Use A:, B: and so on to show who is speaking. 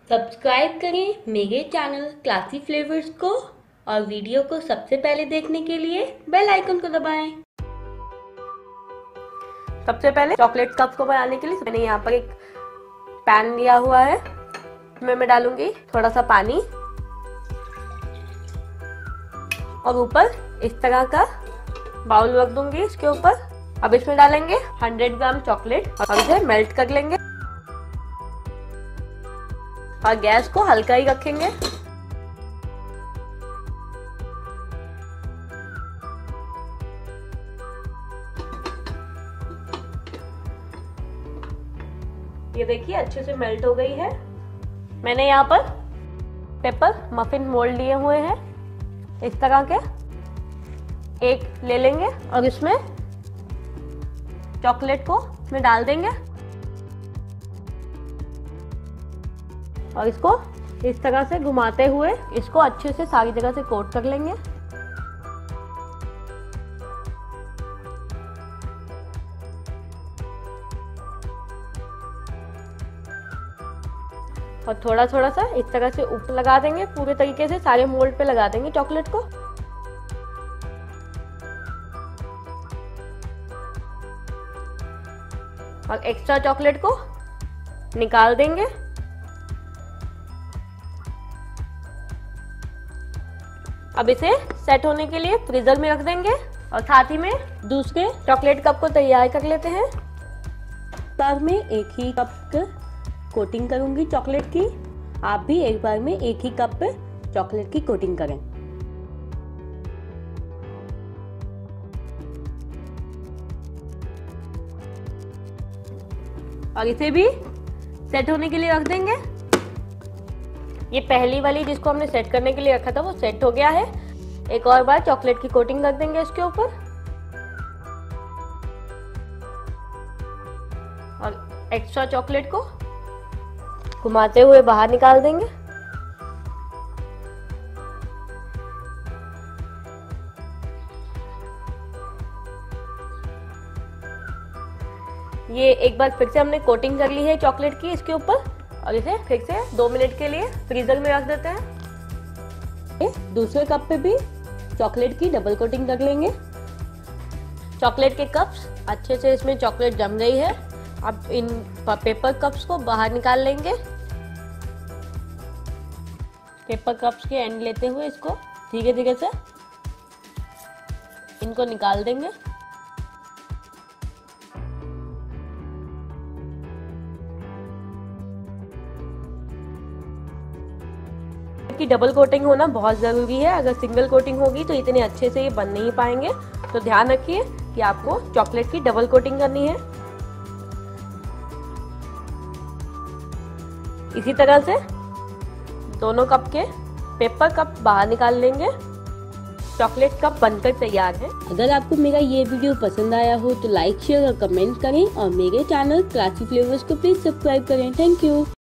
A: Subscribe करें मेरे channel classy flavours को और वीडियो को सबसे पहले देखने के लिए बेल आइकन को दबाएं।
B: सबसे पहले चॉकलेट कप को बनाने के लिए मैंने यहाँ पर एक पैन लिया हुआ है। इसमें मैं डालूंगी थोड़ा सा पानी और ऊपर इस तरह का बाउल रख दूंगी इसके ऊपर। अब इसमें डालेंगे 100 ग्राम चॉकलेट और इसे मेल्ट कर लेंगे और गैस को हल्का ही रखेंगे। ये देखिए अच्छे से मेल्ट हो गई है। मैंने यहाँ पर पेपर मफिन मोल्ड लिए हुए हैं इस तरह के, एक ले लेंगे और इसमें चॉकलेट को इसमें डाल देंगे और इसको इस तरह से घुमाते हुए इसको अच्छे से सारी जगह से कोट कर लेंगे। और थोड़ा थोड़ा सा इस तरह से ऊपर लगा देंगे, पूरे तरीके से सारे मोल्ड पे लगा देंगे चॉकलेट को। और एक्स्ट्रा चॉकलेट को निकाल देंगे। अब इसे सेट होने के लिए फ्रीजर में रख देंगे और साथ ही में दूसरे चॉकलेट कप को तैयार कर लेते हैं।
A: बार में एक ही कप कोटिंग करूंगी चॉकलेट की। आप भी एक बार में एक ही कप पे चॉकलेट की कोटिंग करें।
B: और इसे भी सेट होने के लिए रख देंगे। ये पहली वाली जिसको हमने सेट करने के लिए रखा था वो सेट हो गया है। एक और बार चॉकलेट की कोटिंग कर देंगे इसके ऊपर और एक्स्ट्रा चॉकलेट को घुमाते हुए बाहर निकाल देंगे। ये एक बार फिर से हमने कोटिंग कर ली है चॉकलेट की इसके ऊपर और इसे फिर से 2 मिनट के लिए फ्रीजर में रख देते हैं।
A: दूसरे कप पे भी चॉकलेट की डबल कोटिंग कर लेंगे।
B: चॉकलेट के कप्स अच्छे से इसमें चॉकलेट जम गई है। अब इन पेपर कप्स को बाहर निकाल लेंगे। पेपर कप्स के एंड लेते हुए इसको धीरे धीरे से इनको निकाल देंगे। की डबल कोटिंग होना बहुत ज़रूरी है। अगर सिंगल कोटिंग होगी तो इतने अच्छे से ये बन नहीं पाएंगे, तो ध्यान रखिए कि आपको चॉकलेट की डबल कोटिंग करनी है। इसी तरह से दोनों कप के पेपर कप बाहर निकाल लेंगे। चॉकलेट कप बनकर तैयार है।
A: अगर आपको मेरा ये वीडियो पसंद आया हो तो लाइक शेयर और कमेंट करें और मेरे चैनल क्लासी फ्लेवर्स को प्लीज सब्सक्राइब करें। Thank you.